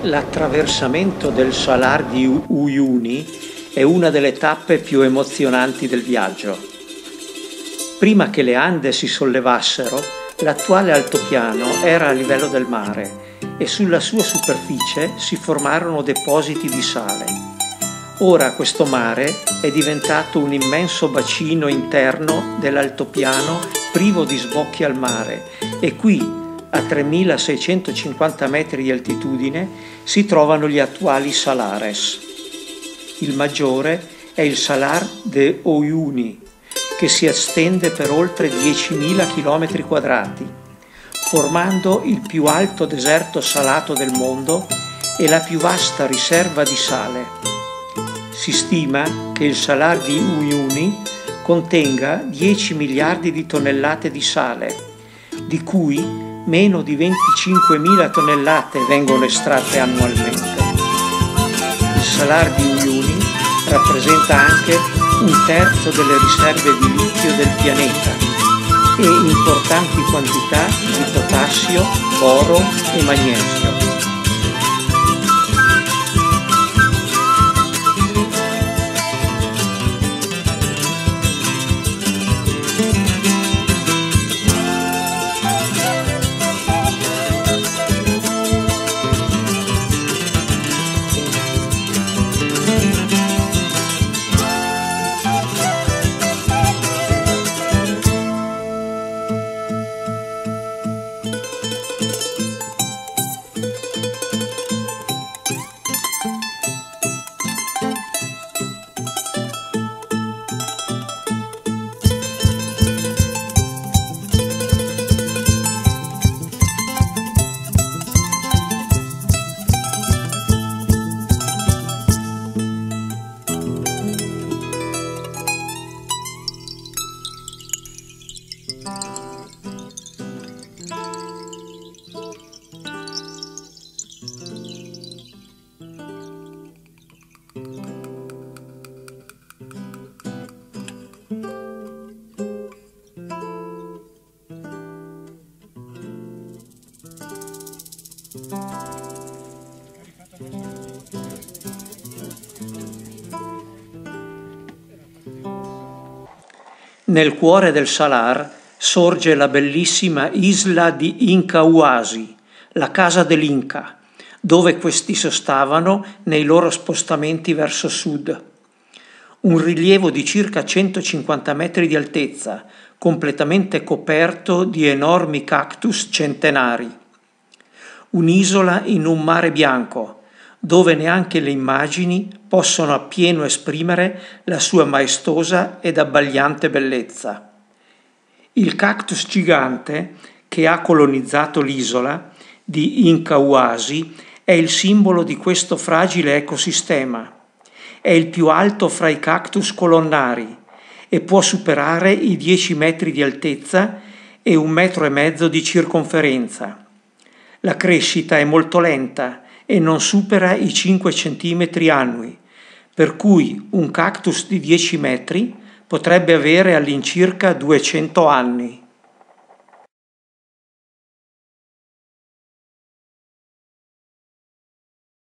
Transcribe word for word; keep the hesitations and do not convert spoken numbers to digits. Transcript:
L'attraversamento del Salar di Uyuni è una delle tappe più emozionanti del viaggio. Prima che le Ande si sollevassero, l'attuale altopiano era a livello del mare e sulla sua superficie si formarono depositi di sale. Ora questo mare è diventato un immenso bacino interno dell'altopiano privo di sbocchi al mare e qui, a tremilaseicentocinquanta metri di altitudine, si trovano gli attuali salares. Il maggiore è il Salar de Uyuni, che si estende per oltre diecimila chilometri quadrati, formando il più alto deserto salato del mondo e la più vasta riserva di sale. Si stima che il Salar di Uyuni contenga dieci miliardi di tonnellate di sale, di cui meno di venticinquemila tonnellate vengono estratte annualmente. Il Salar di Uyuni rappresenta anche un terzo delle riserve di litio del pianeta e importanti quantità di potassio, boro e magnesio. Nel cuore del Salar sorge la bellissima isla di Incahuasi, la casa dell'Inca, dove questi sostavano nei loro spostamenti verso sud. Un rilievo di circa centocinquanta metri di altezza, completamente coperto di enormi cactus centenari. Un'isola in un mare bianco, dove neanche le immagini possono appieno esprimere la sua maestosa ed abbagliante bellezza. Il cactus gigante che ha colonizzato l'isola di Incahuasi è il simbolo di questo fragile ecosistema. È il più alto fra i cactus colonnari e può superare i dieci metri di altezza e un metro e mezzo di circonferenza. La crescita è molto lenta e non supera i cinque centimetri annui, per cui un cactus di dieci metri potrebbe avere all'incirca duecento anni.